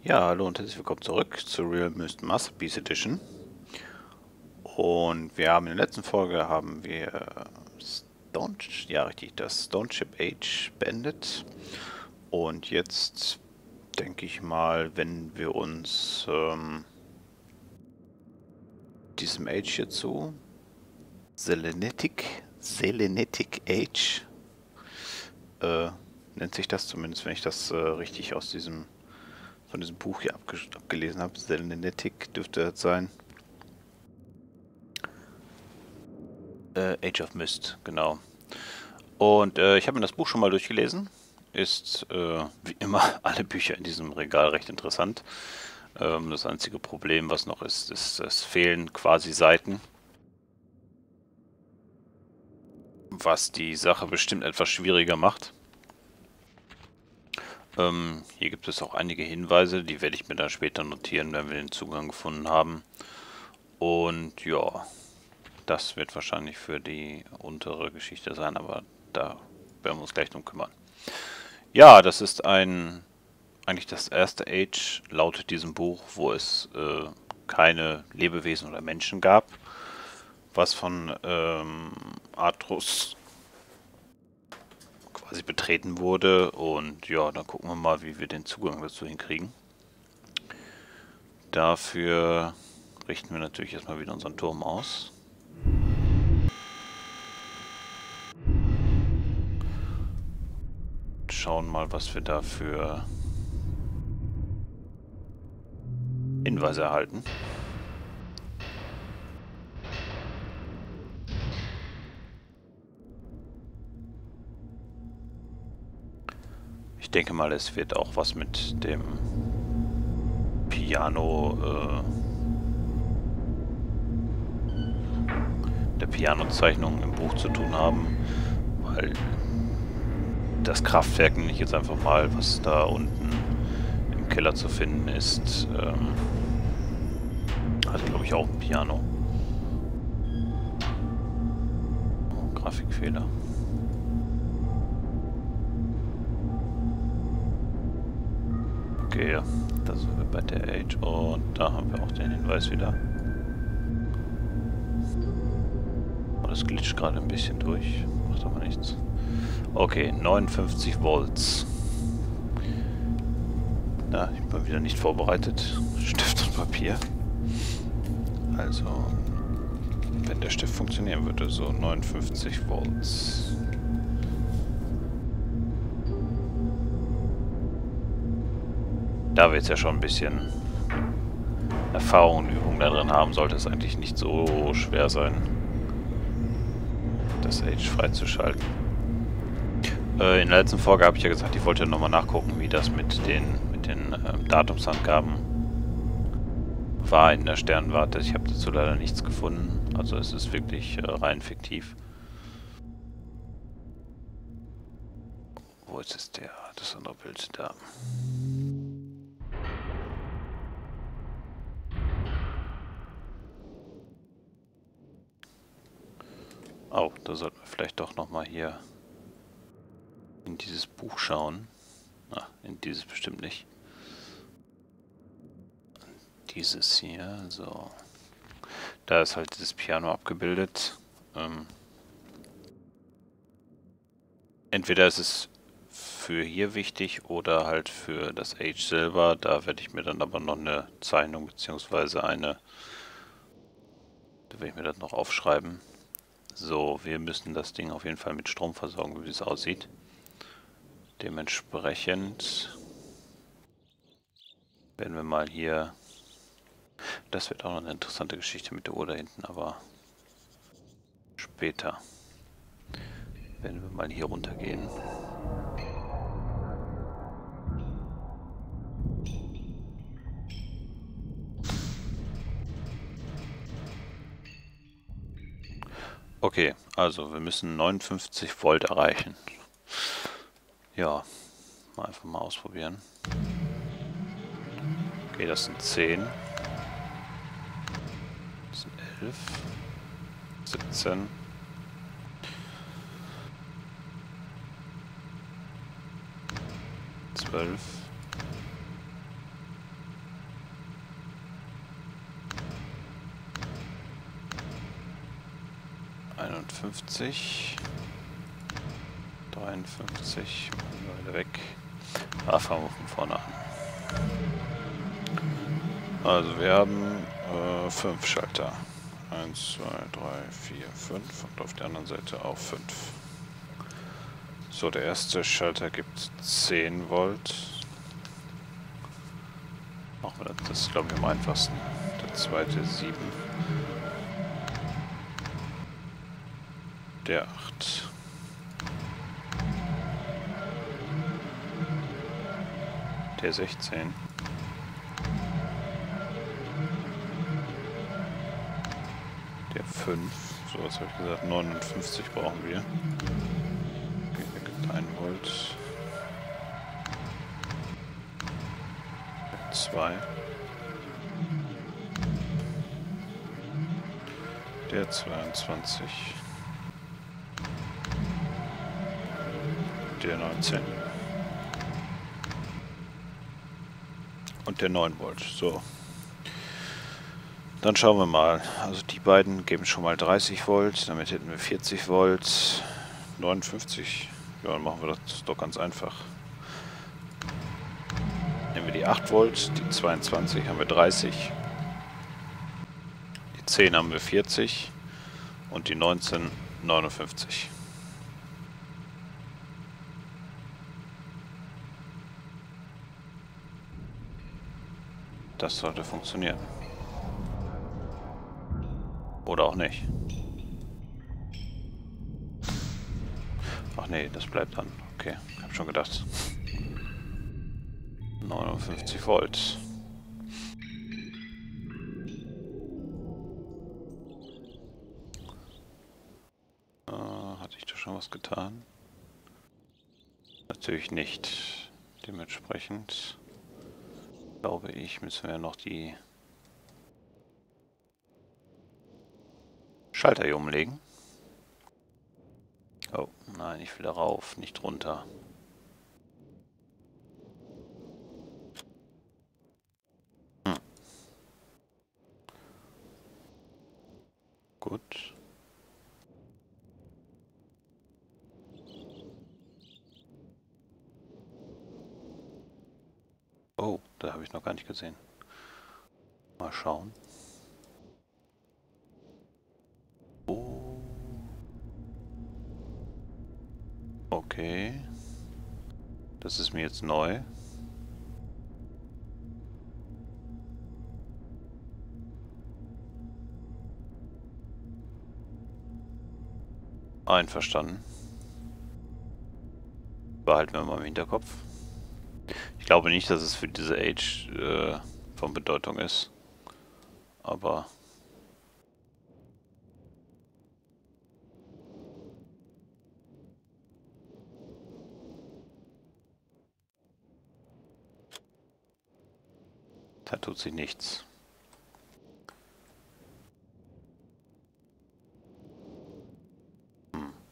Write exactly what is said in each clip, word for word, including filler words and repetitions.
Ja, hallo und herzlich willkommen zurück zu Real Myst Masterpiece Edition. Und wir haben in der letzten Folge haben wir Stone, ja richtig, das Stone Ship Age beendet. Und jetzt denke ich mal, wenn wir uns ähm, diesem Age hier zu Selenetic, Selenetic Age äh, nennt sich das zumindest, wenn ich das äh, richtig aus diesem von diesem Buch hier abge abgelesen habe. Selenetic dürfte das sein. Äh, Age of Mist, genau. Und äh, ich habe mir das Buch schon mal durchgelesen. Ist äh, wie immer alle Bücher in diesem Regal recht interessant. Ähm, das einzige Problem, was noch ist, ist, es fehlen quasi Seiten. Was die Sache bestimmt etwas schwieriger macht. Ähm, hier gibt es auch einige Hinweise, die werde ich mir dann später notieren, wenn wir den Zugang gefunden haben. Und ja, das wird wahrscheinlich für die untere Geschichte sein, aber da werden wir uns gleich drum kümmern. Ja, das ist ein eigentlich das erste Age laut diesem Buch, wo es äh, keine Lebewesen oder Menschen gab, was von ähm, Atros quasi betreten wurde. Und ja, dann gucken wir mal, wie wir den Zugang dazu hinkriegen. Dafür richten wir natürlich erstmal wieder unseren Turm aus. Schauen mal, was wir da für Hinweise erhalten. Ich denke mal, es wird auch was mit dem Piano, äh, der Pianozeichnung im Buch zu tun haben, weil das Kraftwerk, nenne ich jetzt einfach mal, was da unten im Keller zu finden ist, ähm, hat glaube ich auch ein Piano. Oh, Grafikfehler. Okay, ja, da sind wir bei der Age und da haben wir auch den Hinweis wieder. Oh, das glitscht gerade ein bisschen durch, macht aber nichts. Okay, neunundfünfzig Volts. Na, ich bin wieder nicht vorbereitet. Stift und Papier. Also, wenn der Stift funktionieren würde, so neunundfünfzig Volts. Da wir jetzt ja schon ein bisschen Erfahrung und Übung da drin haben, sollte es eigentlich nicht so schwer sein, das Age freizuschalten. Äh, in der letzten Folge habe ich ja gesagt, ich wollte nochmal nachgucken, wie das mit den, mit den ähm, Datumsangaben war in der Sternwarte. Ich habe dazu leider nichts gefunden. Also es ist wirklich äh, rein fiktiv. Wo ist es der? Das andere Bild da. Oh, da sollten wir vielleicht doch nochmal hier in dieses Buch schauen. Ah, in dieses bestimmt nicht. Dieses hier, so. Da ist halt dieses Piano abgebildet. Ähm, entweder ist es für hier wichtig oder halt für das Age selber. Da werde ich mir dann aber noch eine Zeichnung beziehungsweise eine... Da werde ich mir das noch aufschreiben. So, wir müssen das Ding auf jeden Fall mit Strom versorgen, wie es aussieht. Dementsprechend werden wir mal hier... Das wird auch noch eine interessante Geschichte mit der Uhr da hinten, aber später. Werden wir mal hier runter gehen. Okay, also wir müssen neunundfünfzig Volt erreichen. Ja, mal einfach mal ausprobieren. Okay, das sind zehn. Das sind elf. siebzehn. zwölf. vierundfünfzig. dreiundfünfzig. Weiter weg. Ah, fangen wir von vorne an. Also wir haben äh, fünf Schalter. eins, zwei, drei, vier, fünf und auf der anderen Seite auch fünf. So, der erste Schalter gibt zehn Volt. Machen wir das, das ist glaube ich am einfachsten. Der zweite sieben. Der acht. Der sechzehn. Der fünf. So, was habe ich gesagt? neunundfünfzig brauchen wir. Okay, der gibt ein Volt. Der zwei. Der zweiundzwanzig. Der neunzehn. Und der neun Volt. So. Dann schauen wir mal. Also die beiden geben schon mal dreißig Volt. Damit hätten wir vierzig Volt. neunundfünfzig. Ja, dann machen wir das doch ganz einfach. Nehmen wir die acht Volt. Die zweiundzwanzig haben wir dreißig. Die zehn haben wir vierzig. Und die neunzehn neunundfünfzig. Das sollte funktionieren. Oder auch nicht. Ach nee, das bleibt dann. Okay, ich hab schon gedacht. neunundfünfzig Volt. Äh, hatte ich da schon was getan? Natürlich nicht. Dementsprechend glaube ich, müssen wir noch die Schalter hier umlegen. Oh, nein, ich will da rauf, nicht runter. Hm. Gut. Oh, da habe ich noch gar nicht gesehen. Mal schauen. Oh. Okay. Das ist mir jetzt neu. Einverstanden. Behalten wir mal im Hinterkopf. Ich glaube nicht, dass es für diese Age äh, von Bedeutung ist. Aber da tut sich nichts. Hm.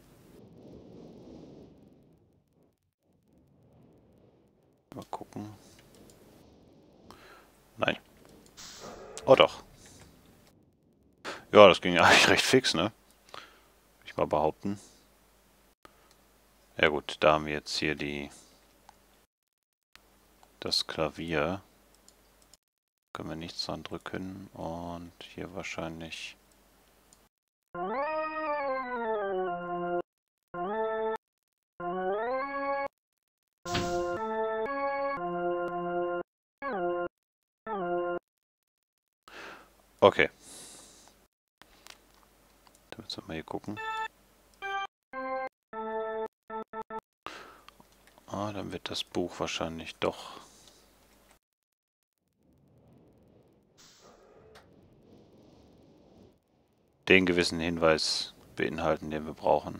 Mal gucken. Nein. Oh doch. Ja, das ging ja eigentlich recht fix, ne? Will ich mal behaupten. Ja gut, da haben wir jetzt hier die das Klavier. Können wir nichts dran drücken und hier wahrscheinlich. Okay. Da müssen wir mal hier gucken. Ah, dann wird das Buch wahrscheinlich doch den gewissen Hinweis beinhalten, den wir brauchen.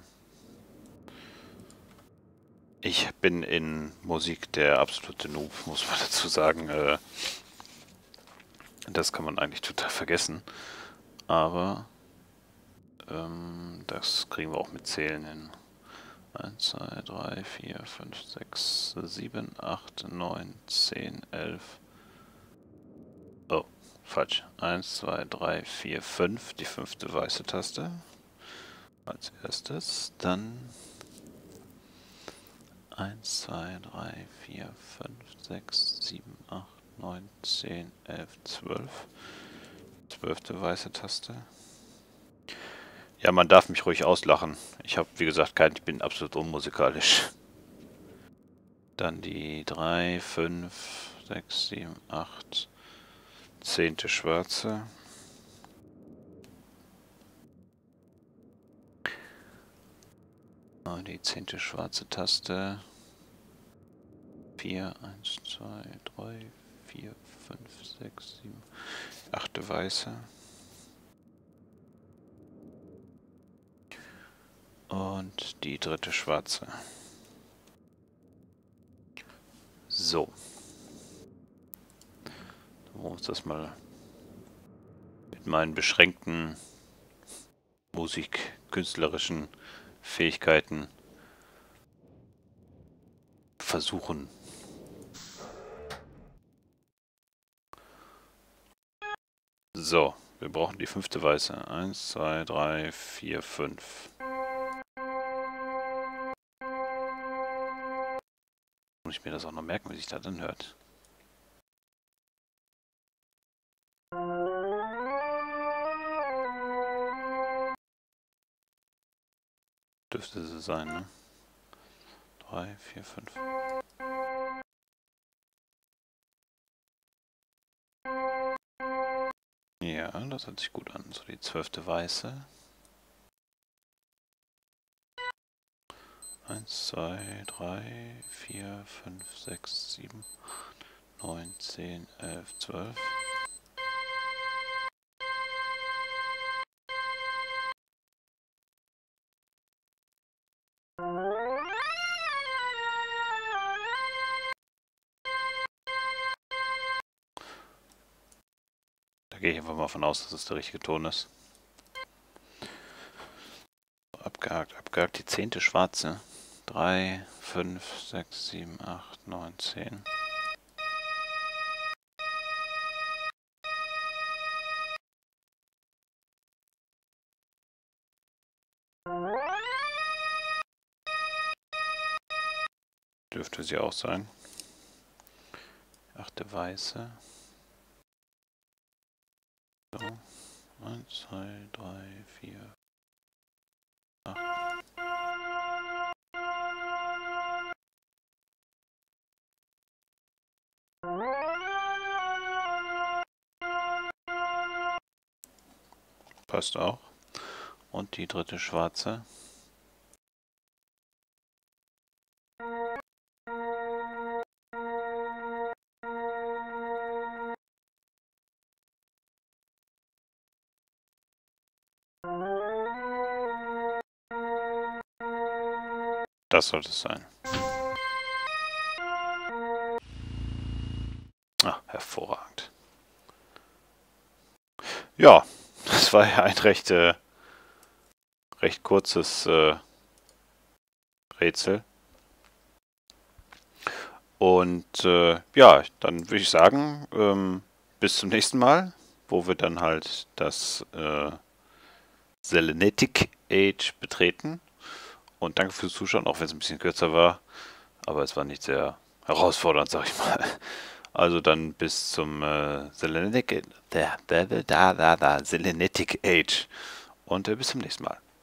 Ich bin in Musik der absolute Noob, muss man dazu sagen. Äh, das kann man eigentlich total vergessen. Aber ähm, das kriegen wir auch mit Zählen hin. eins, zwei, drei, vier, fünf, sechs, sieben, acht, neun, zehn, elf. Oh, falsch. eins, zwei, drei, vier, fünf. Die fünfte weiße Taste. als erstes. Dann eins, zwei, drei, vier, fünf, sechs, sieben, acht, neun, zehn, elf, zwölf. Zwölfte weiße Taste. Ja, man darf mich ruhig auslachen. Ich habe, wie gesagt, kein, ich bin absolut unmusikalisch. Dann die drei, fünf, sechs, sieben, acht, zehnte schwarze. Und die zehnte schwarze Taste. vier, eins, zwei, drei, vier, fünf, sechs, sieben, achte weiße. Und die dritte schwarze. So. Dann wollen wir uns das mal mit meinen beschränkten musikkünstlerischen Fähigkeiten versuchen. So, wir brauchen die fünfte weiße. Eins, zwei, drei, vier, fünf. Muss ich mir das auch noch merken, wie sich das anhört. Dürfte sie sein, ne? drei, vier, fünf. Ja, das hört sich gut an. So, die zwölfte weiße. eins, zwei, drei, vier, fünf, sechs, sieben, neun, zehn, elf, zwölf. Da gehe ich einfach mal von aus, dass es der richtige Ton ist. Abgehakt, abgehakt. Die zehnte schwarze. drei, fünf, sechs, sieben, acht, neun, zehn. Dürfte sie auch sein. Achte weiße. So. eins, zwei, drei, vier, acht. Passt auch. Und die dritte schwarze. Das sollte es sein. Ah, hervorragend. Ja, das war ja ein recht, äh, recht kurzes äh, Rätsel. Und äh, ja, dann würde ich sagen, ähm, bis zum nächsten Mal, wo wir dann halt das äh, Selenetic Age betreten. Und danke fürs Zuschauen, auch wenn es ein bisschen kürzer war. Aber es war nicht sehr herausfordernd, sag ich mal. Also dann bis zum äh, Selenetic, da, da, da, da, da, Selenetic Age. Und äh, bis zum nächsten Mal.